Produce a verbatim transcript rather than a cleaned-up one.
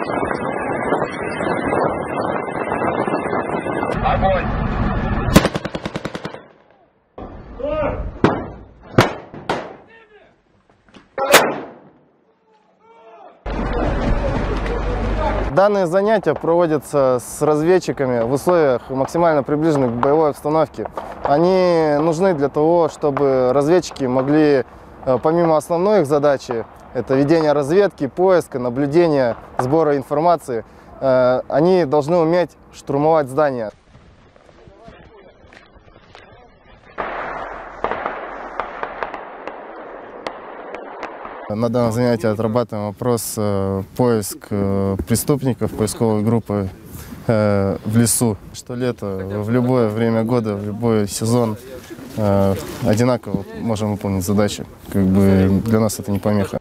Огонь! Данные занятия проводятся с разведчиками в условиях максимально приближенных к боевой обстановке. Они нужны для того, чтобы разведчики могли, помимо основной их задачи, это ведение разведки, поиска, наблюдения, сбора информации, они должны уметь штурмовать здания. На данном занятии отрабатываем вопрос э, поиск э, преступников, поисковой группы э, в лесу. Что лето, в любое время года, в любой сезон э, одинаково можем выполнить задачи. Как бы для нас это не помеха.